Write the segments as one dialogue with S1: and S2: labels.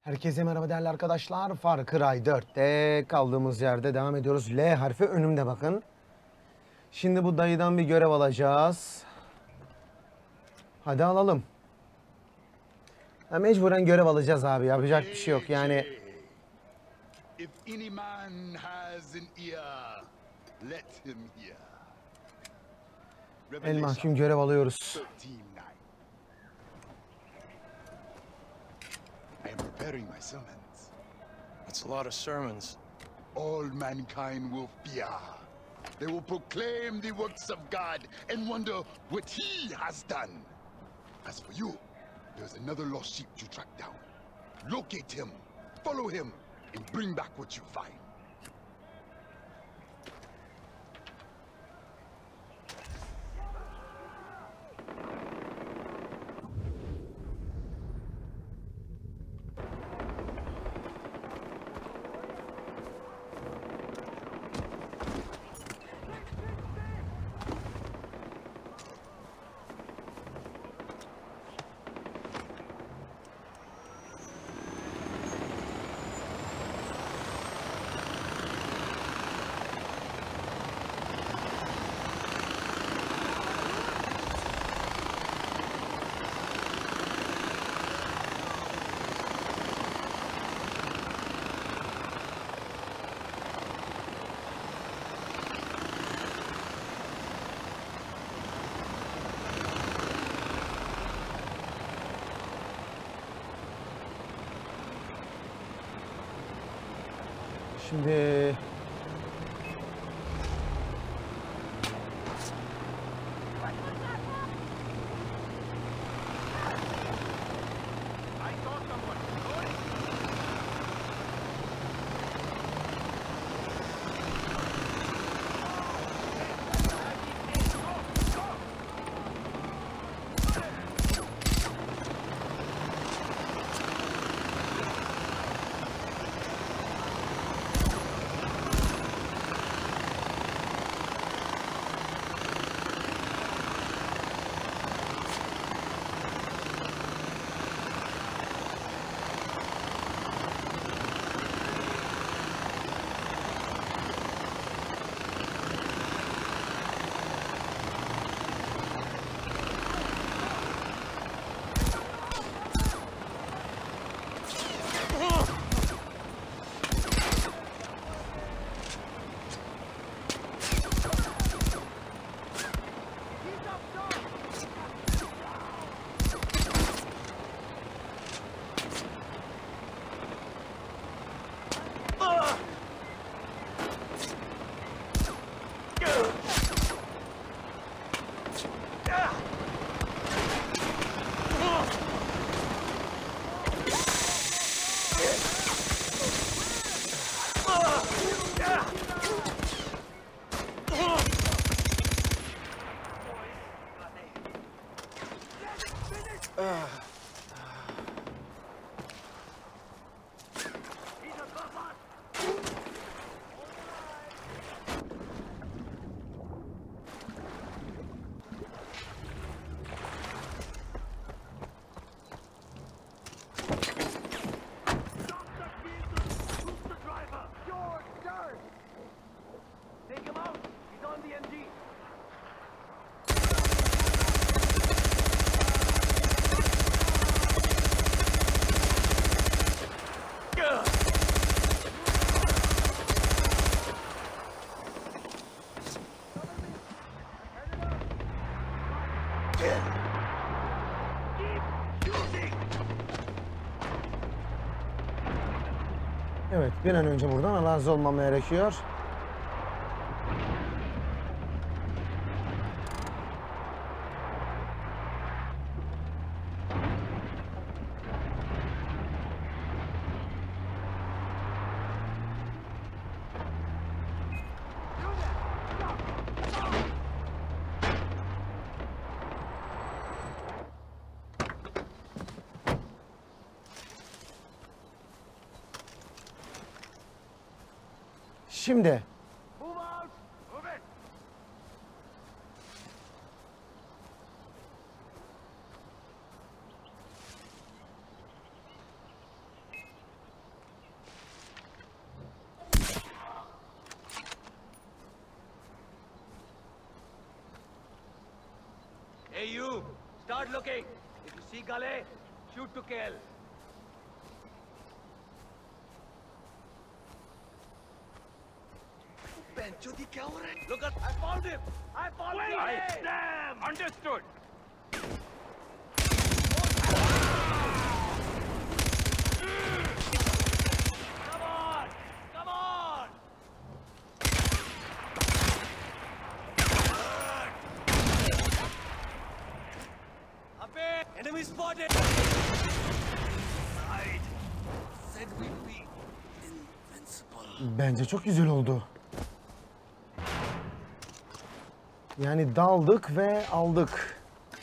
S1: Herkese merhaba değerli arkadaşlar. Far Cry 4'te kaldığımız yerde devam ediyoruz. L harfi önümde bakın. Şimdi bu dayıdan bir görev alacağız. Hadi alalım. Ya mecburen görev alacağız abi. Yapacak bir şey yok yani.
S2: If any man has an ear, let him hear.
S1: El mahkum görev alıyoruz.
S2: 13:9. I am preparing my sermons.
S3: That's a lot of sermons.
S2: All mankind will fear. They will proclaim the works of God and wonder what he has done. As for you, there's another lost sheep to track down. Locate him, follow him, and bring back what you find.
S1: Şimdi evet, bir an önce buradan razı olmam gerekiyor. Şimdi
S4: Hey you, start looking. If you see Gale, shoot to kill. Look at, I found him. I found him. Damn. Understood. Come on, come on. Enemy spotted! Right. Said we'd be invincible.
S1: Bence çok güzel oldu. Yani daldık ve aldık.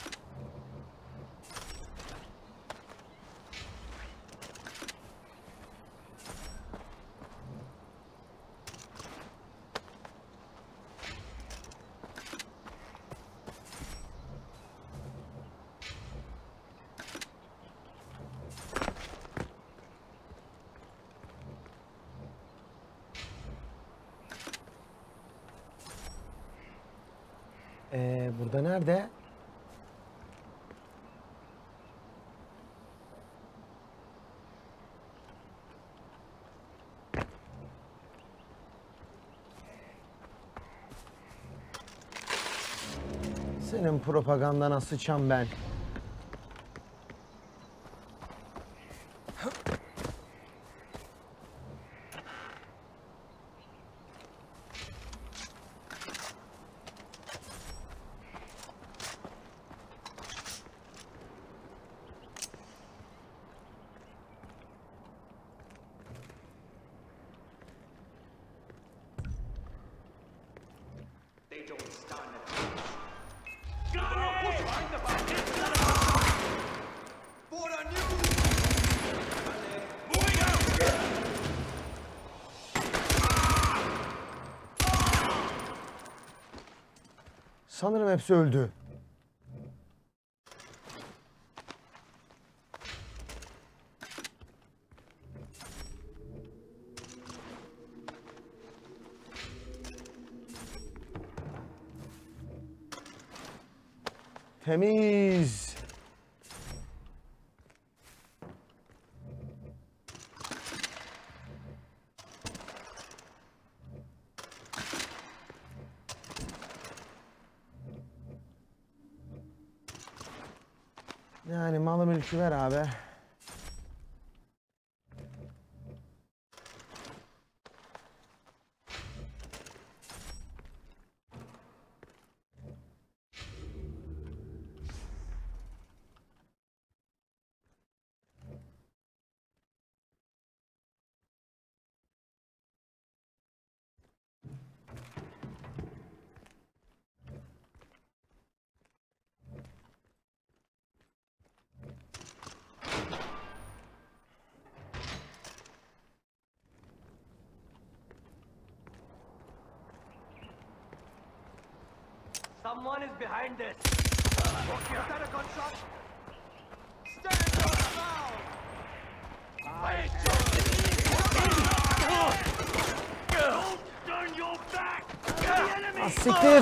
S1: Burada nerede? Senin propagandana sıçam ben. Sanırım hepsi öldü. Temiz. Yani malı mülkü ver abi.
S4: Someone is behind this. Okay, is that a gunshot? Stand your ground! Fight! Don't turn your back! The enemy!
S1: Ah, siktir.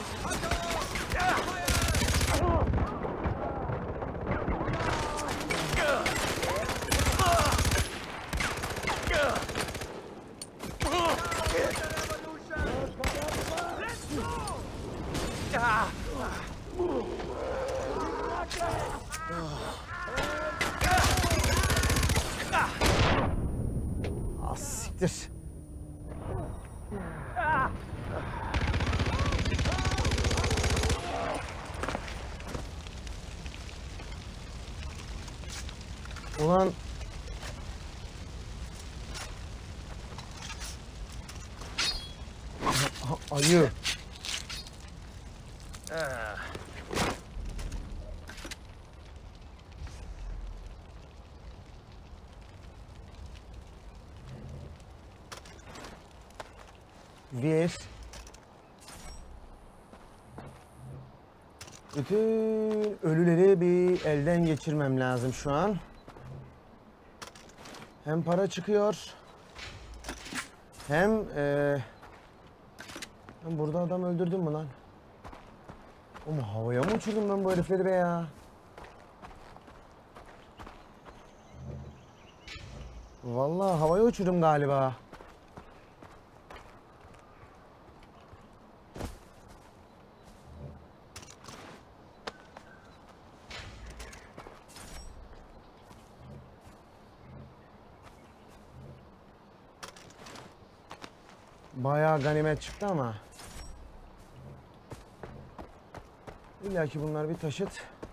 S1: Ah, siktir. Ulan ayı. Bir. Bütün ölüleri bir elden geçirmem lazım şu an. Hem para çıkıyor. Hem burada adam öldürdüm mü lan? Oğlum havaya mı uçurdum ben bu herifleri be ya? Vallahi havaya uçurdum galiba. Bayağı ganimet çıktı ama. İlla ki bunlar bir taşıt.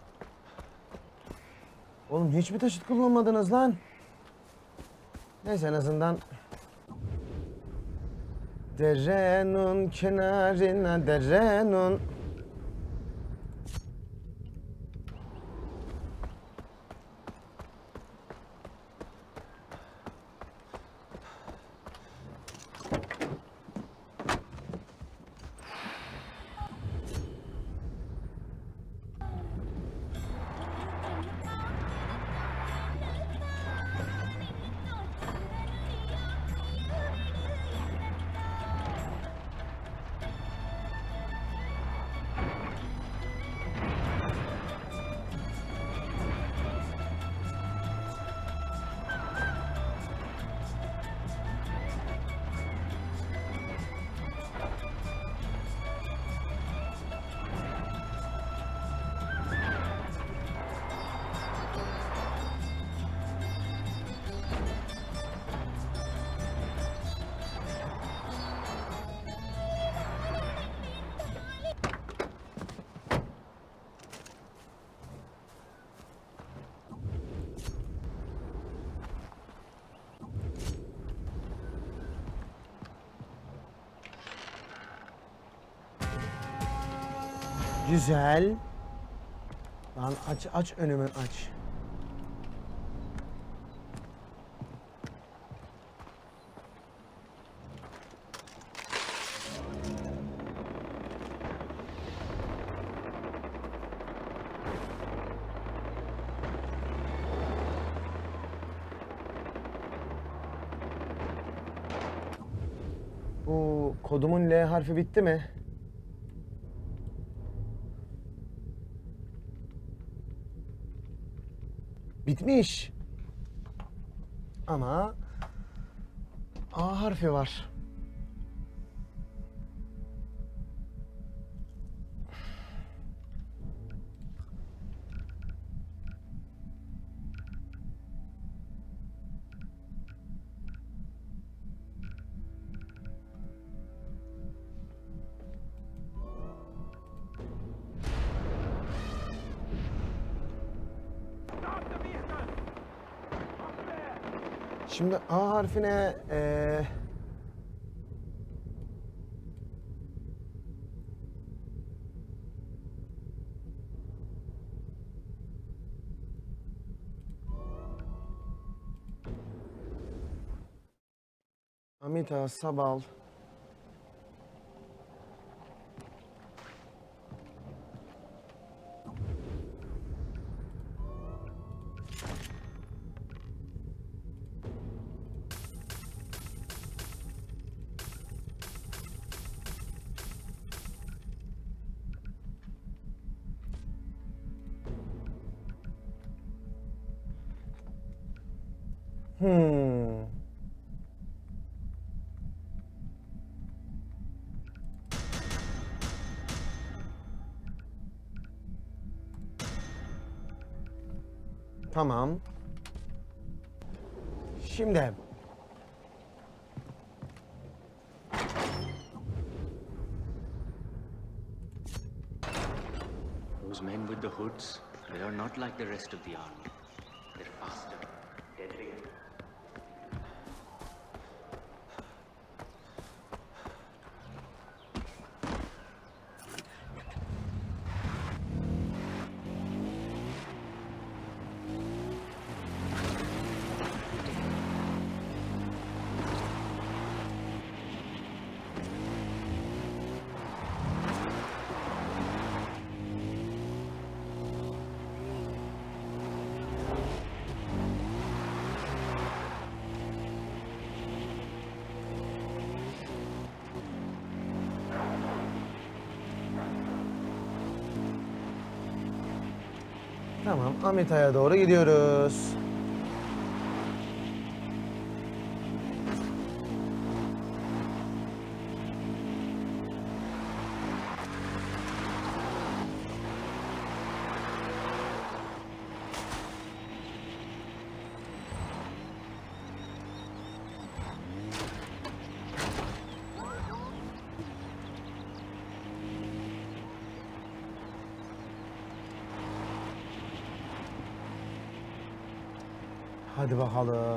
S1: Oğlum hiçbir taşıt kullanmadınız lan. Neyse en azından. Derenin kenarına derenin. Güzel. Lan aç önümü aç. Bu kodumun L harfi bitti mi? Bitmiş. Ama A harfi var. Şimdi A harfine Amita, Sabal. Tamam. Şimdi
S5: Those men with the hoods, they are not like the rest of the army. They're faster, deadlier.
S1: Tamam, Amita'ya doğru gidiyoruz. Hadi bakalım.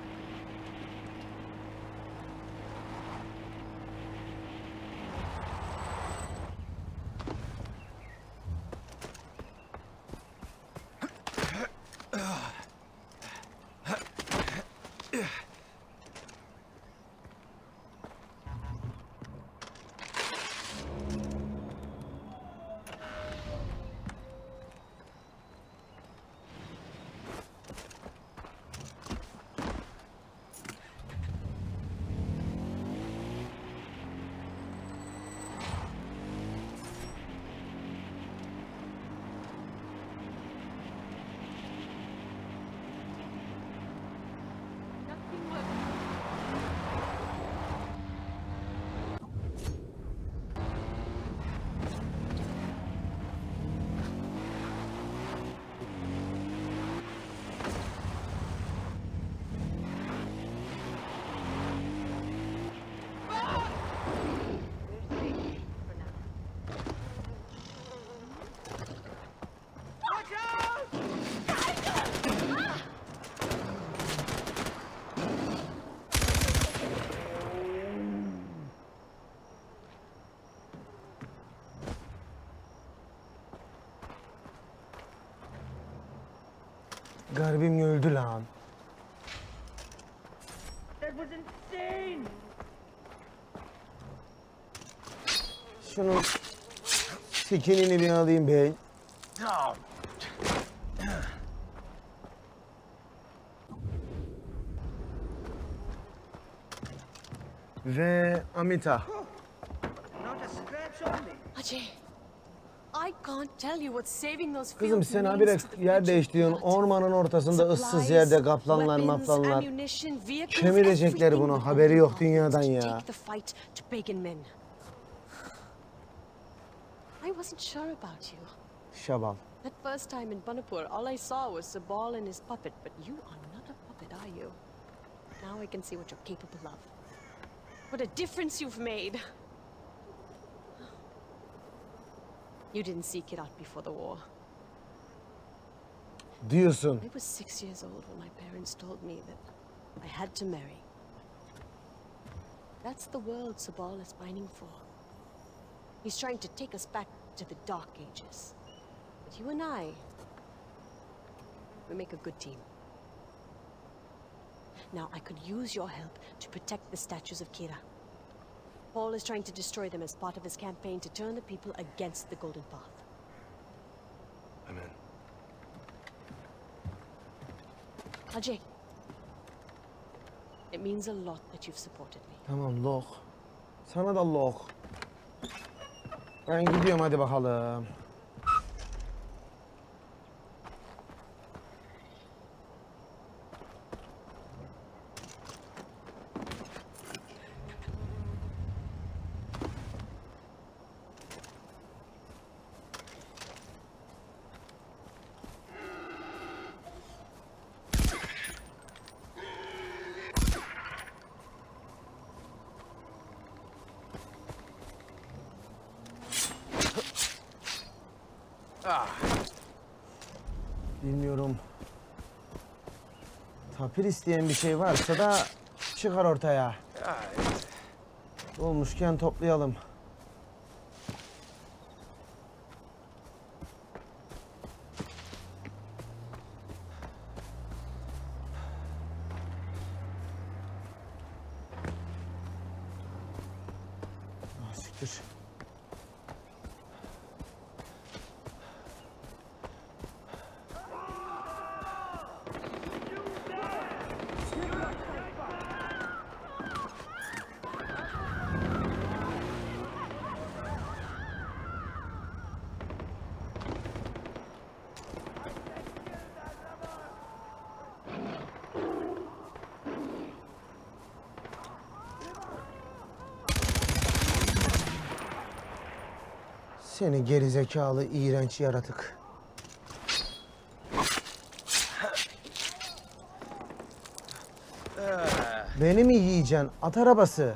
S1: Garibim öldü lan.
S4: That was insane!
S1: Şunun skinini bir alayım ben. Ve Amita.
S4: Not a scratch on me.
S6: Ajay, I can't tell you what's saving those
S1: Kızım
S6: fields
S1: sen
S6: means
S1: habire
S6: to the
S1: yer
S6: Belgian
S1: değiştiriyorsun.
S6: part.
S1: Ormanın ortasında ıssız
S6: Supplies,
S1: yerde kaplanlar
S6: weapons,
S1: maplanlar.
S6: ammunition, vehicles,
S1: Kemirecekler
S6: everything
S1: bunu.
S6: the
S1: Haberi yok
S6: Golden
S1: dünyadan
S6: Path to
S1: ya.
S6: take the fight to pagan men. I wasn't sure about you.
S1: Şabal.
S6: That first time in Banapur, all I saw was Sabal and his puppet, but you are not a puppet, are you? Now I can see what you're capable of. What a difference you've made. You didn't seek it out before the war.
S1: Diyorsun.
S6: I was 6 years old when my parents told me that I had to marry. That's the world Sabal is pining for. He's trying to take us back to the Dark Ages. But you and I, we make a good team. Now, I could use your help to protect the statues of Kira. Paul is trying to destroy them as part of his campaign to turn the people against the Golden Path.
S3: I'm in.
S6: Ajay, it means a lot that you've supported me.
S1: Tamam loh. Sana da loh. Ben gidiyorum hadi bakalım. Bilmiyorum. Tapir isteyen bir şey varsa da çıkar ortaya. Olmuşken toplayalım. Ah, siktir. Seni gerizekalı, iğrenç yaratık. Beni mi yiyeceksin? At arabası.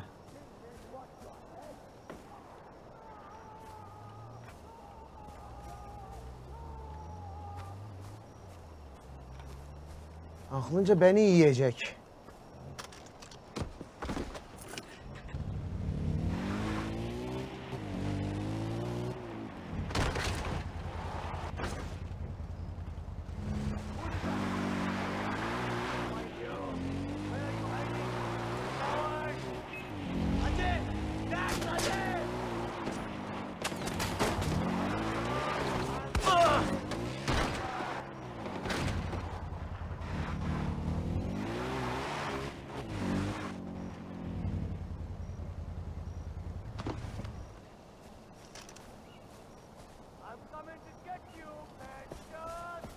S1: Aklınca beni yiyecek.
S4: I'm coming to get you, bastard!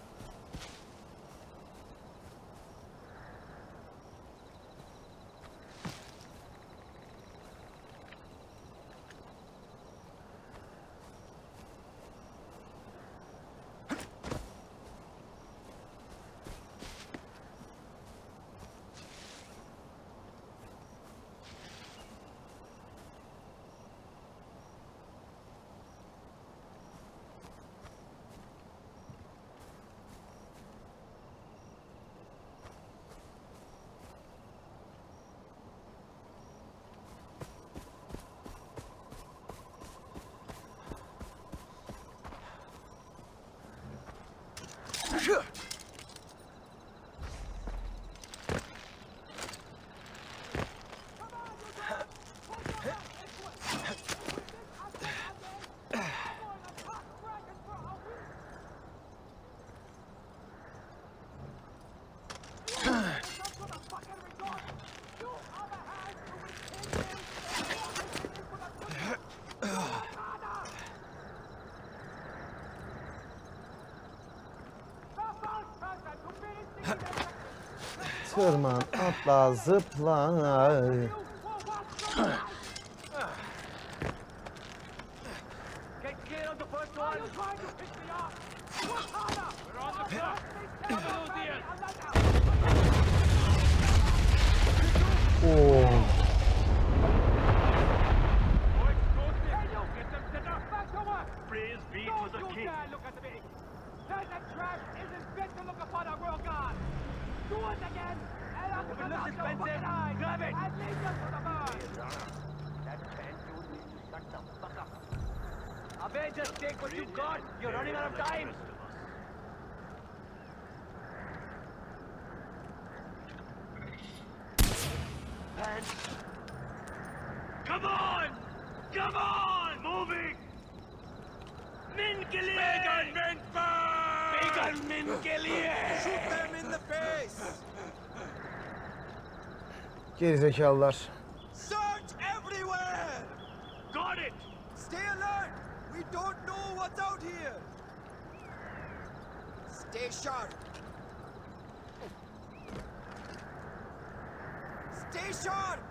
S1: Tırman, atla, zıpla.
S4: Get clear on the first one! Are you trying to pick me off? Work harder! We're on the clock! Cover those ears!
S1: Oo.
S4: Oh, explosive! Hey, you! Get them set up! Back to work! Praise be to the king! Don't you dare look at me! That trash isn't fit to look upon a royal guard! Do it again! And I'm gonna knock your fucking eyes! Grab it! And leave you to the birds! That man dude needs to shut the fuck up! Avengers, take what you got! You're running out of time! And... Come on! Come on! Moving! Min ke liye! Bacon men first! Bacon men ke liye! Shoot them in the face!
S1: Gerizekalılar.
S4: Search everywhere! Got it! Stay alert! We don't know what's out here! Stay sharp! Stay sharp!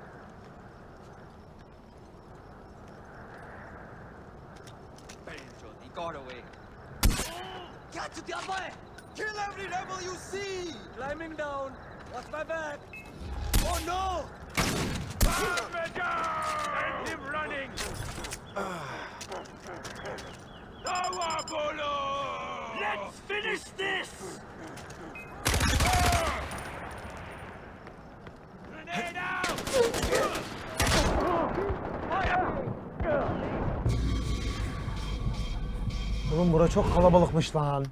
S4: He got away. Catch the boy! Kill every rebel you see! Climbing down. Watch my back. Oh no! Keep him running! Let's finish this! Grenade out!
S1: Oğlum bura çok kalabalıkmış lan.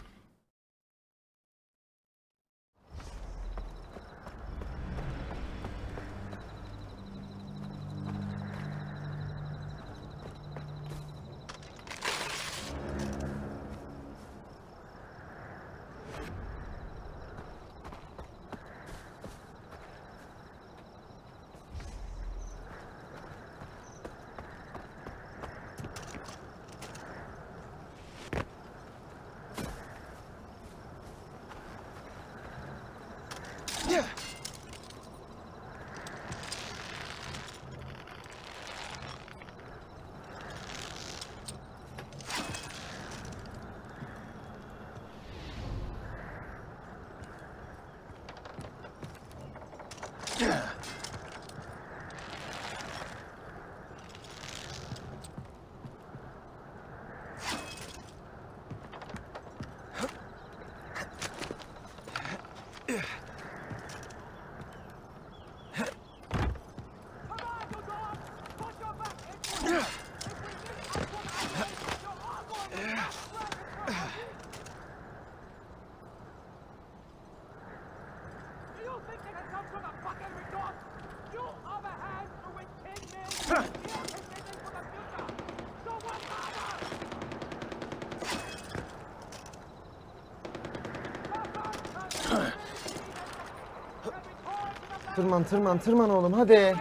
S1: Tırman tırman tırman oğlum hadi.
S4: We're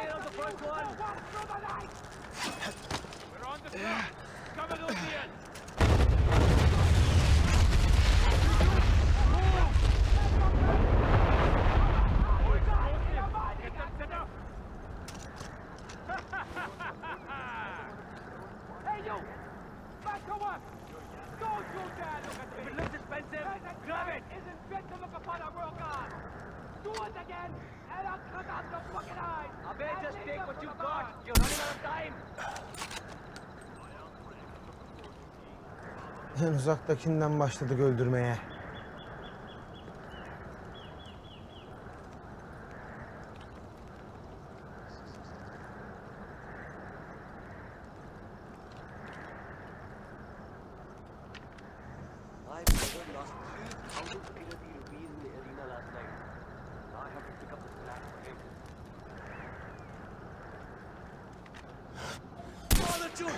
S4: on the front. Cover those ears. Get them set up. Hey, you! Back to work! Don't you dare look at me! If it looks expensive, grab it! Isn't fit to look upon a world god! Do it again, and I'll cut out your fucking eyes! Abe, just take what you've got! You're running out of time!
S1: En uzaktakinden başladık öldürmeye.
S7: My brother lost 3,000 Kirati rupees in the arena last night. Now I have to pick up the slack for him. Solitude!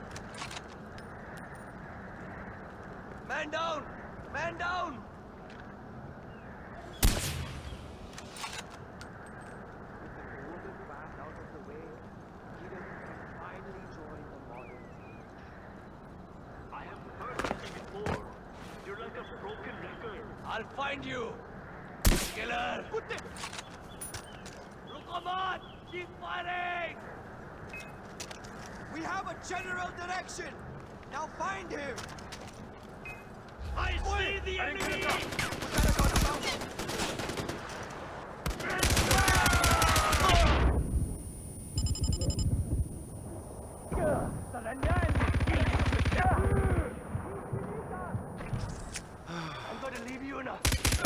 S7: Man down! Man down! With the golden path out of the way, Kiran can finally join the modern age.
S5: I have heard of you before. You're like a broken record.
S7: I'll find you! Killer! Rukaman! Keep firing! We have a general direction! Now find him!
S5: I see the enemy!
S7: I'm going to leave you in a...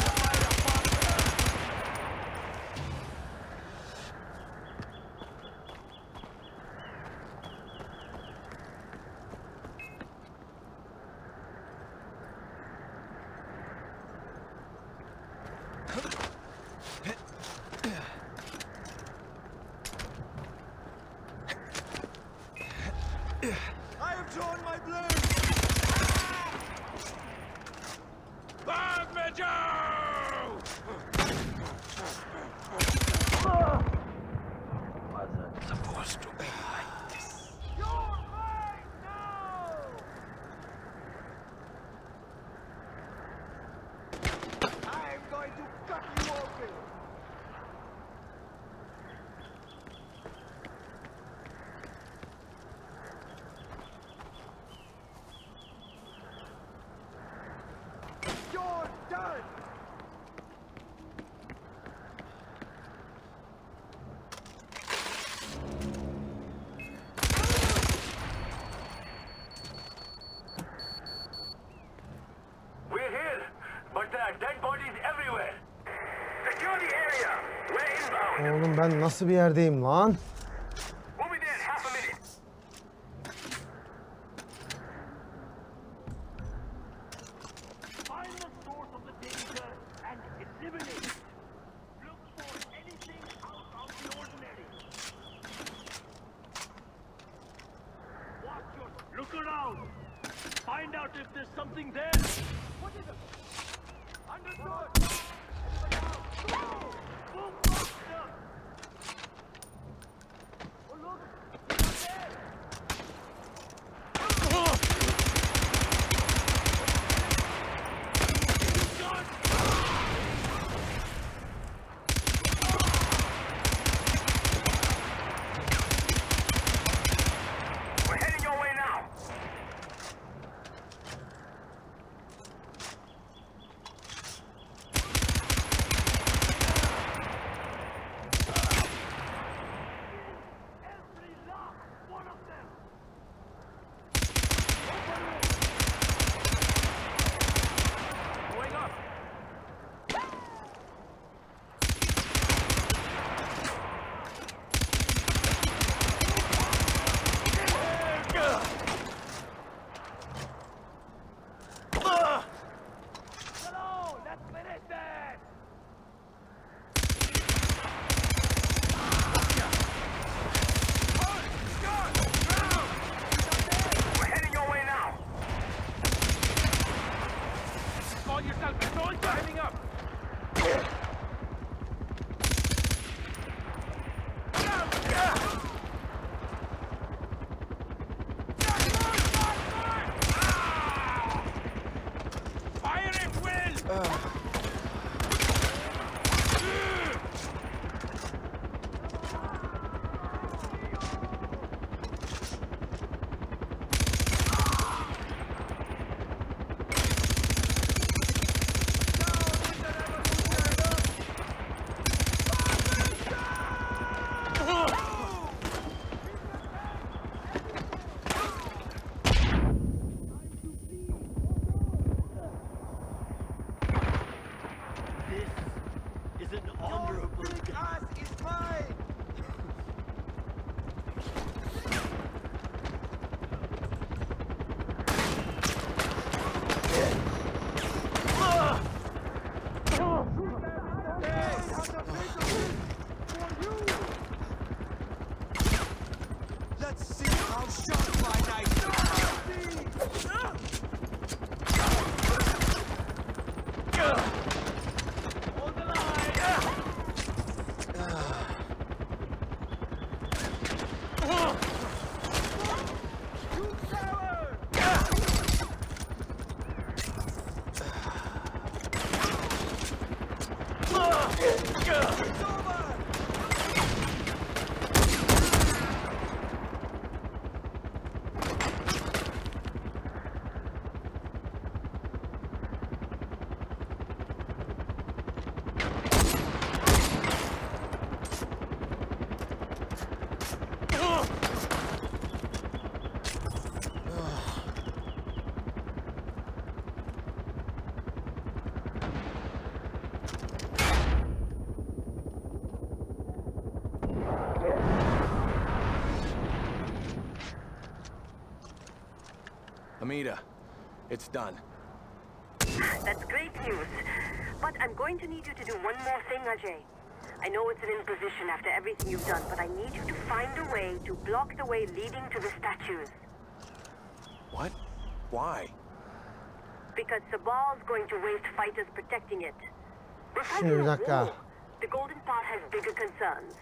S7: I have drawn my blade! Wasn't supposed to be like this.
S4: You're mine now!
S7: I'm going to cut you open! You're done!
S8: We're here, but there are dead bodies everywhere. Secure the area. We're inbound.
S1: Oğlum ben nasıl bir yerdeyim lan?
S8: We'll be there in half a minute.
S5: Find the source of the danger and eliminate it. Look for anything out of the ordinary. Watch your... Look around. Find out if there's something there.
S4: What is it? Understood!
S5: Boom, buster. is an
S7: Your
S5: honorable
S7: big
S5: death.
S7: ass is mine! Let's see how sharp my knife
S5: Hold the line!
S7: You coward! It's over!
S3: Amita, it's done.
S9: That's great news. But I'm going to need you to do one more thing, Ajay. I know it's an imposition after everything you've done, but I need you to find a way to block the way leading to the statues.
S3: What? Why?
S9: Because Sabal's going to waste fighters protecting it. We're
S1: Şimdi
S9: fighting
S1: bir
S9: a
S1: dakika.
S9: war. The Golden Path has bigger concerns.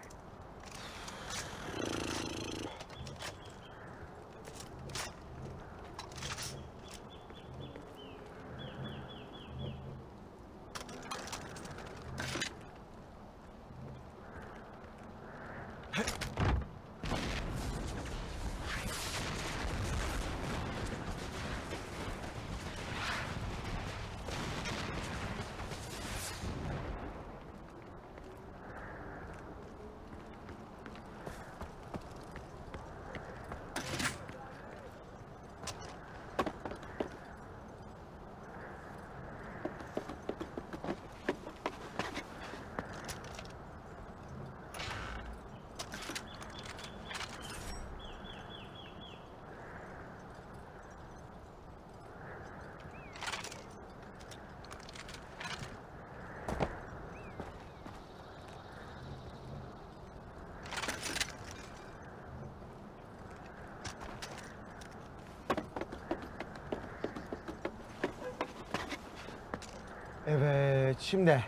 S1: Evet, şimdi.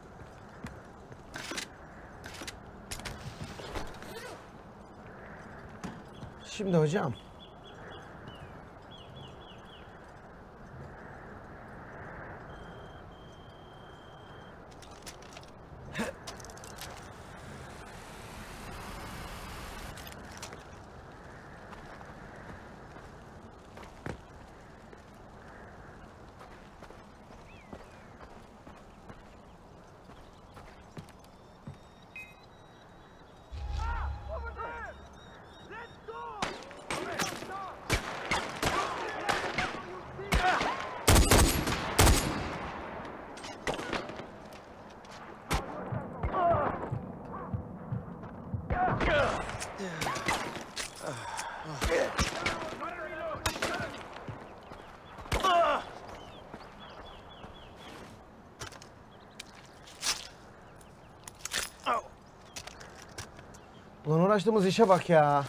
S1: Şimdi hocam.
S7: Over there! Let's go!
S1: Ulan uğraştığımız işe bak ya.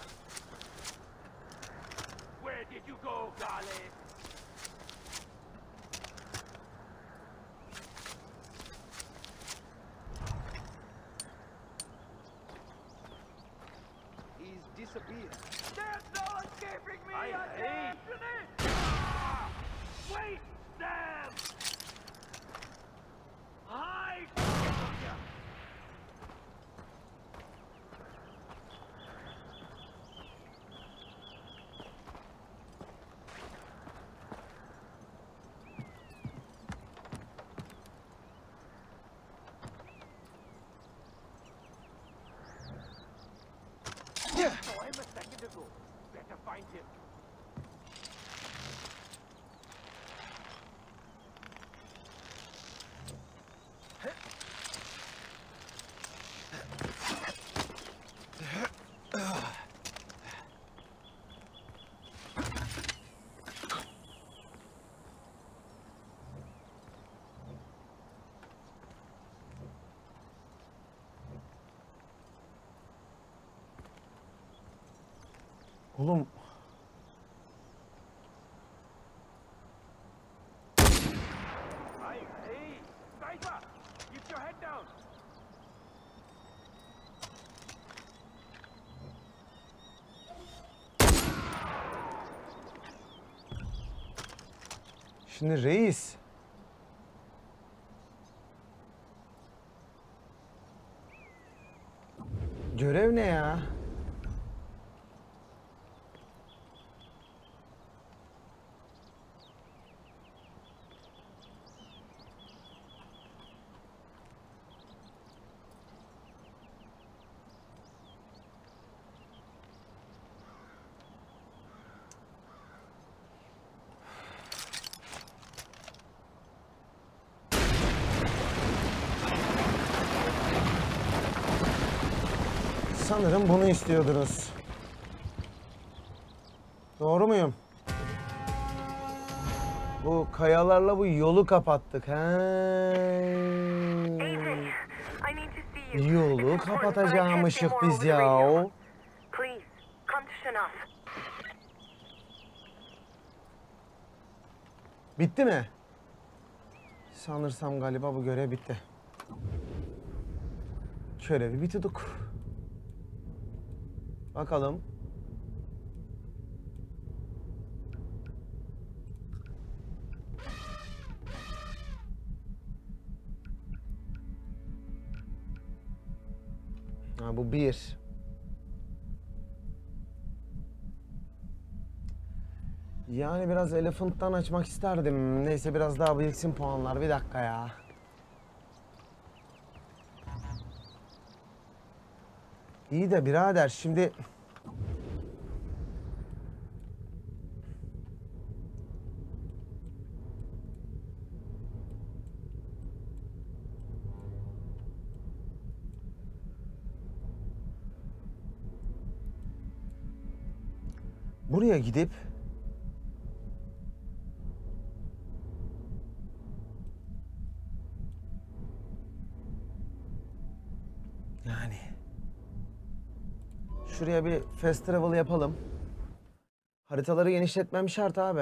S5: Where did you go, Gali?
S7: He's disappeared. There's no escaping me!
S5: I hate
S7: it!
S5: Wait, Sam! Hide! Saw him a second ago. Better find him.
S1: Oğlum.
S4: Hey, hey! Sniper! Keep your head down!
S1: Şimdi reis. Görev ne ya? Sanırım bunu istiyordunuz. Doğru muyum? Bu kayalarla bu yolu kapattık. He. Yolu kapatacağımışık biz ya.
S9: Please, come to Shanaf.
S1: Bitti mi? Sanırsam galiba bu görev bitti. Görevi bitirdik. Bakalım. Ha, bu bir. Yani biraz Elephant'tan açmak isterdim. Neyse biraz daha biriksin puanlar. Bir dakika ya. İyi de birader şimdi... Buraya gidip... Yani... Şuraya bir fast travel yapalım. Haritaları genişletmem şart abi.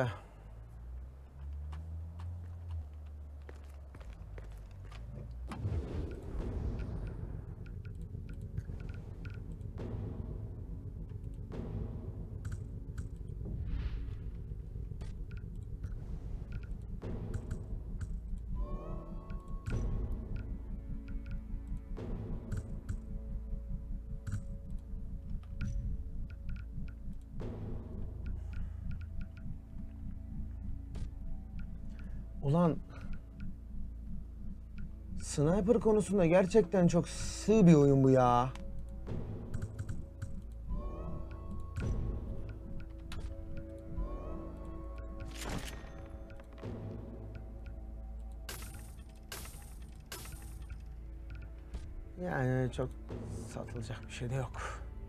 S1: Ulan sniper konusunda gerçekten çok sığ bir oyun bu ya. Yani çok satılacak bir şey de yok.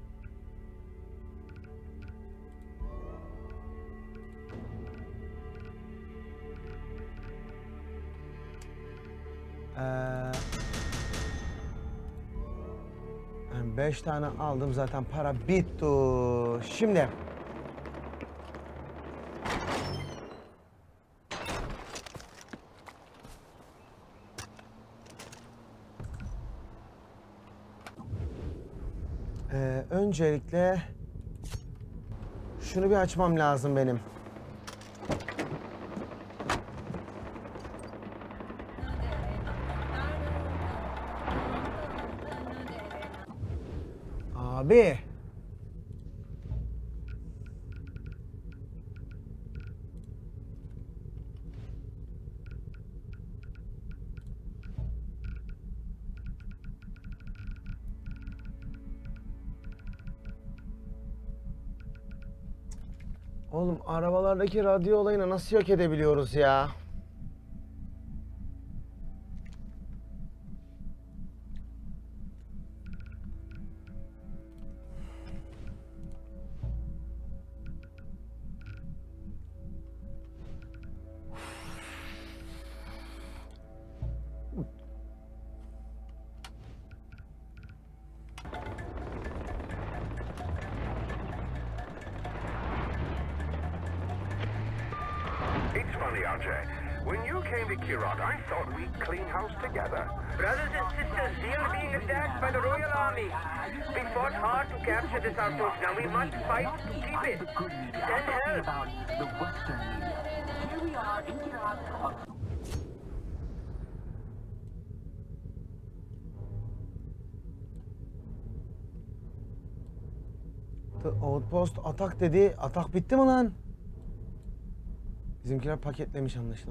S1: Ben 5 tane aldım zaten para bitti. Şimdi öncelikle şunu bir açmam lazım benim. Abi. Oğlum arabalardaki radyo olayını nasıl yok edebiliyoruz ya?
S8: funny, RJ. When you came to Kirat, I thought we'd clean house together.
S9: Brothers and sisters, we are being attacked by the Royal Army. We fought hard to capture this outpost. Now we must fight to keep it. Send help.
S5: About the Western media. Here we are in Kirat.
S1: The Outpost atak dedi. Atak bitti mi lan? Bizimkiler paketlemiş anlaşılan.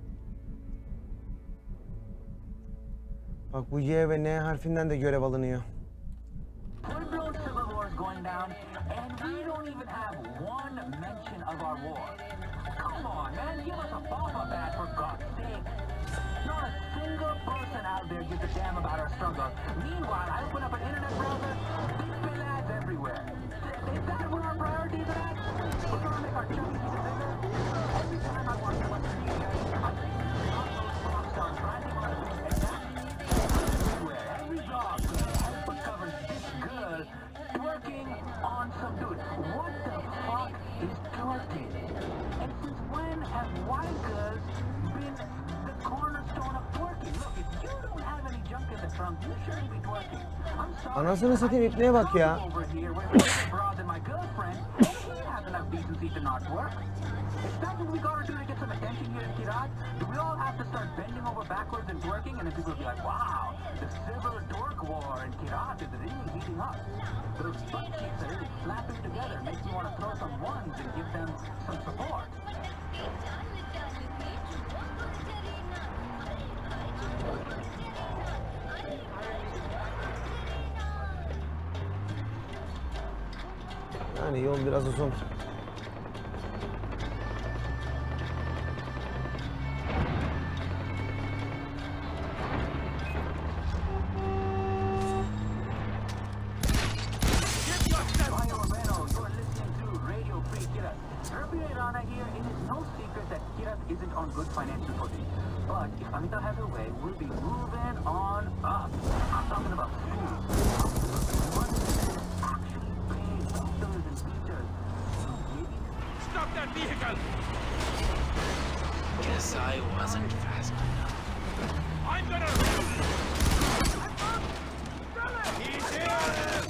S1: Bak bu Y ve N harfinden de görev alınıyor.
S5: Full-blown civil war is going down, and we don't even have one mention of our war. Come on, man, give us a bumper badge for God's sake. Not a single person out there gives a damn about our struggle. Meanwhile, I open up an internet browser, big bill ads everywhere. Is that where our priorities are at? We're gonna make our chunky even bigger. Every time I watch the Western media, I see all those rock stars branding on it, and that's everywhere. Every blog covers this girl twerking on some dude. What the fuck is twerking? And since when have white girls been the cornerstone of twerking? Look, if you don't have any junk in the trunk, you shouldn't be twerking. I'm sorry.
S1: Anasını satayım ipneye bak ya.
S5: Over here, we're more broad than my girlfriend, and she has enough decency to not twerk. Is that what we gotta do to get some attention here in Kirat? Do we all have to start bending over backwards and twerking, and then people will be like, wow, the civil twerk war in Kirat is really heating up. Those butt cheeks are really slapping together. Makes me want to throw some ones and give them some support.
S1: Yani yol biraz uzun.
S5: Isn't on good financial footing. But if Amita has her way, we'll be moving on up. I'm talking about food. Actually paying doctors and teachers.
S4: Stop that vehicle!
S10: Guess I wasn't fast enough.
S4: I'm gonna... He's here!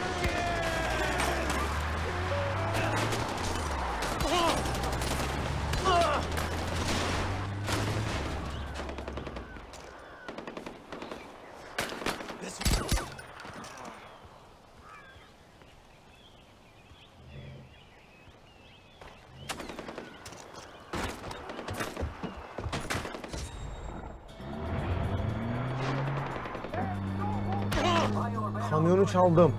S1: Kamyonu çaldım.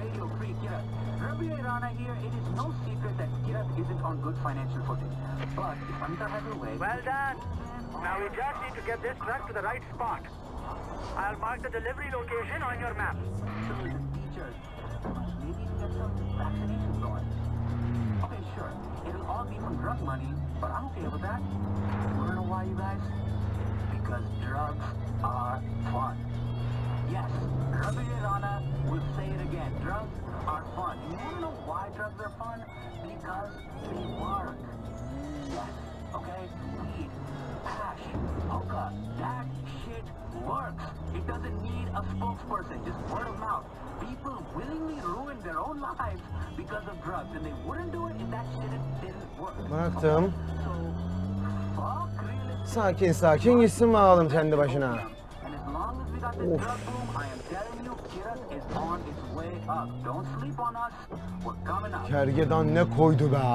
S8: Well done. Now we just need to get this truck to the right spot. I'll mark the delivery location on your map.
S5: Teachers, maybe we get some vaccinations going. Okay, sure. It'll all be from drug money, but I'm okay with that. You wanna know why, you guys? Because drugs are fun. Yes, Ravi Rana will say it again. Drugs are fun. You wanna know why drugs are fun? Because they work. Yes, okay? Weed, hash, hookah, that shit works. It doesn't need a spokesperson, just word of mouth. People willingly ruin their own lives because of drugs, and they wouldn't do it if that shit didn't work.
S1: Bıraktım.
S5: So, fuck really.
S1: Sakin sakin gitsin bakalım kendi başına.
S5: And as long as we got this drug boom, I am telling you, Kirat is on its way up. Don't sleep on us. We're coming up.
S1: Kergedan ne koydu be?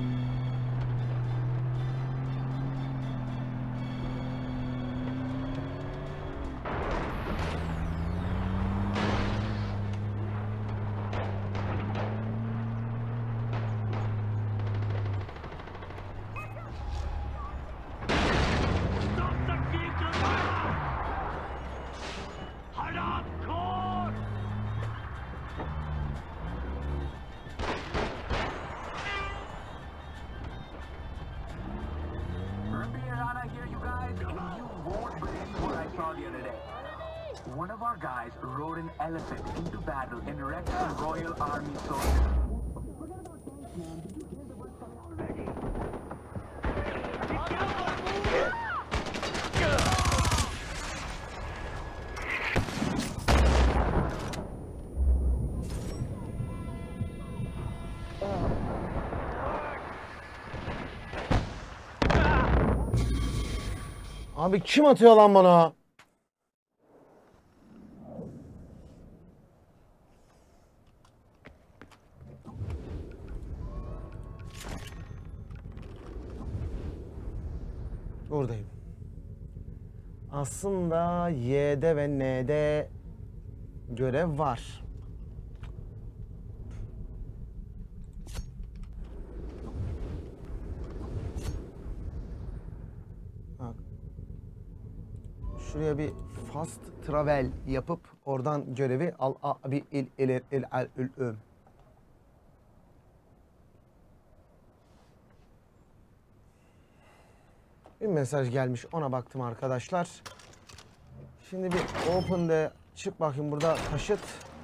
S5: One of our guys rode an elephant into battle and wrecked some Royal Army soldiers. Forget about tanks, man. Did you hear the word already?
S1: Abi kim atıyor lan bana? Buradayım. Aslında Y'de ve N'de görev var. Bak. Şuraya bir fast travel yapıp oradan görevi al abi il. Bir mesaj gelmiş, ona baktım arkadaşlar. Şimdi bir open'de çık bakayım, burada taşıt.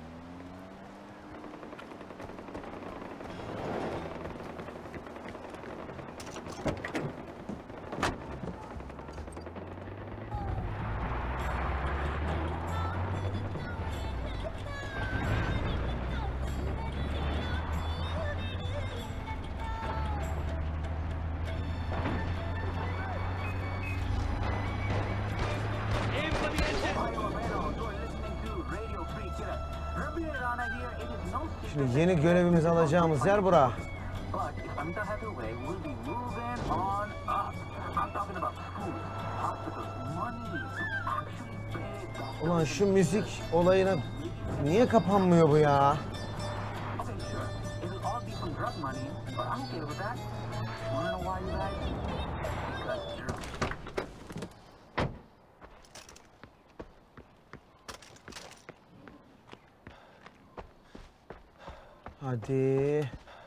S1: Şimdi yeni görevimizi alacağımız yer bura. Ulan şu müzik olayına niye kapanmıyor bu ya? Hadi.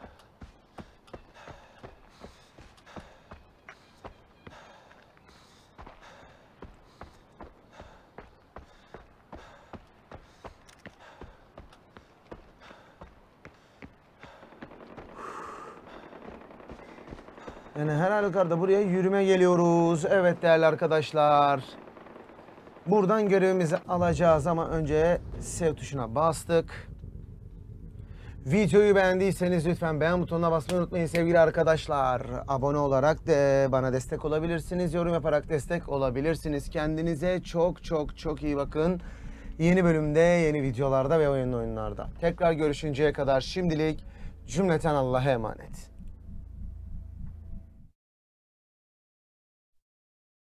S1: Yani her halükarda buraya yürüme geliyoruz. Evet değerli arkadaşlar. Buradan görevimizi alacağız ama önce save tuşuna bastık. Videoyu beğendiyseniz lütfen beğen butonuna basmayı unutmayın sevgili arkadaşlar. Abone olarak da bana destek olabilirsiniz. Yorum yaparak destek olabilirsiniz. Kendinize çok iyi bakın. Yeni bölümde, yeni videolarda ve oyunlarda. Tekrar görüşünceye kadar şimdilik cümleten Allah'a emanet.